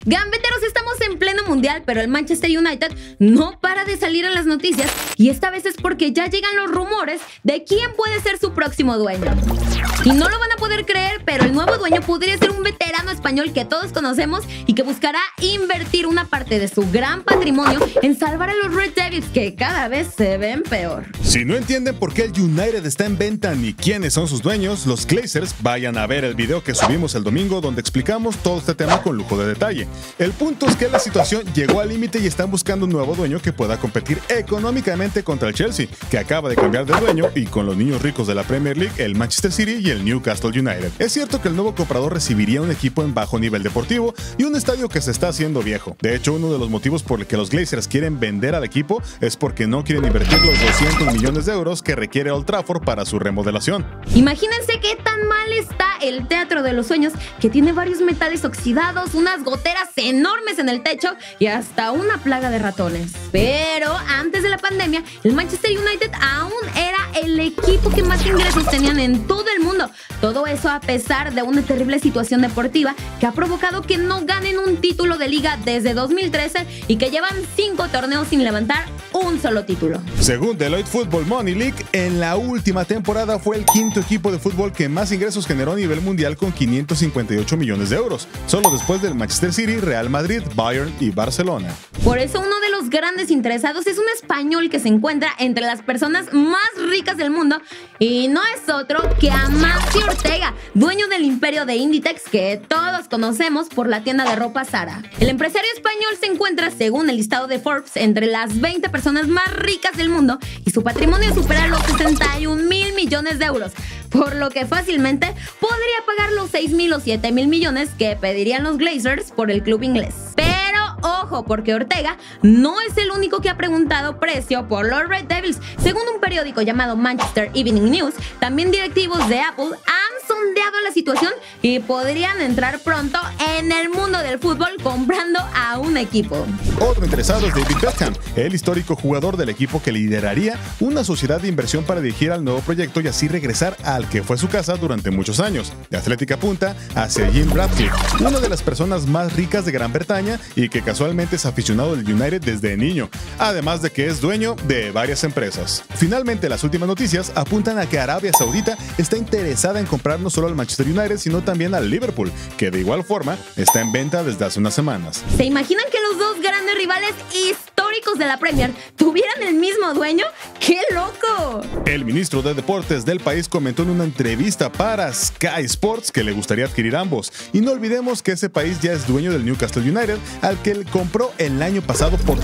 Gambeteros, estamos en pleno mundial, pero el Manchester United no para de salir en las noticias y esta vez es porque ya llegan los rumores de quién puede ser su próximo dueño. Y no lo van a poder creer, pero el nuevo dueño podría ser un veterano español que todos conocemos y que buscará invertir una parte de su gran patrimonio en salvar a los Red Devils, que cada vez se ven peor. Si no entienden por qué el United está en venta ni quiénes son sus dueños, los Glazers, vayan a ver el video que subimos el domingo donde explicamos todo este tema con lujo de detalle. El punto es que la situación llegó al límite y están buscando un nuevo dueño que pueda competir económicamente contra el Chelsea, que acaba de cambiar de dueño, y con los niños ricos de la Premier League, el Manchester City y el Newcastle United. Es cierto que el nuevo comprador recibiría un equipo en bajo nivel deportivo y un estadio que se está haciendo viejo. De hecho, uno de los motivos por el que los Glazers quieren vender al equipo es porque no quieren invertir los 200 millones de euros que requiere Old Trafford para su remodelación. Imagínense qué tan mal está el Teatro de los Sueños, que tiene varios metales oxidados, unas goteras enormes en el techo y hasta una plaga de ratones. Pero antes de la pandemia, el Manchester United aún era el equipo que más ingresos tenían en todo el mundo. Todo eso a pesar de una terrible situación deportiva que ha provocado que no ganen un título de liga desde 2013 y que llevan 5 torneos sin levantar un solo título. Según Deloitte Football Money League, en la última temporada fue el quinto equipo de fútbol que más ingresos generó a nivel mundial con 558 millones de euros, solo después del Manchester City, Real Madrid, Bayern y Barcelona. Por eso uno de los grandes interesados es un español que se encuentra entre las personas más ricas del mundo y no es otro que Amancio Ortega, dueño del imperio de Inditex que todos conocemos por la tienda de ropa Zara. El empresario español se encuentra, según el listado de Forbes, entre las 20 personas más ricas del mundo y su patrimonio supera los 61.000 millones de euros, por lo que fácilmente podría pagar los 6.000 o 7.000 millones que pedirían los Glazers por el club inglés. Pero ojo, porque Ortega no es el único que ha preguntado precio por los Red Devils. Según un periódico llamado Manchester Evening News, también directivos de Apple han sondeado la situación y podrían entrar pronto en el mundo del fútbol comprando a un equipo. Otro interesado es David Beckham, el histórico jugador del equipo que lideraría una sociedad de inversión para dirigir al nuevo proyecto y así regresar al que fue su casa durante muchos años. The Athletic apunta hacia Jim Ratcliffe, una de las personas más ricas de Gran Bretaña y que casualmente es aficionado del United desde niño, además de que es dueño de varias empresas. Finalmente, las últimas noticias apuntan a que Arabia Saudita está interesada en comprar no solo al Manchester United, sino también al Liverpool, que de igual forma está en venta desde hace unas semanas. ¿Se imaginan que los dos grandes rivales históricos de la Premier tuvieran el mismo dueño? ¡Qué loco! El ministro de Deportes del país comentó en una entrevista para Sky Sports que le gustaría adquirir ambos. Y no olvidemos que ese país ya es dueño del Newcastle United, al que él compró el año pasado por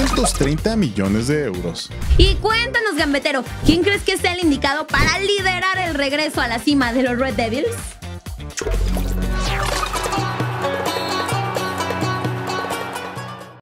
330 millones de euros. Y cuéntanos, gambetero, ¿quién crees que sea el indicado para liderar el regreso a la cima de los Red Devils?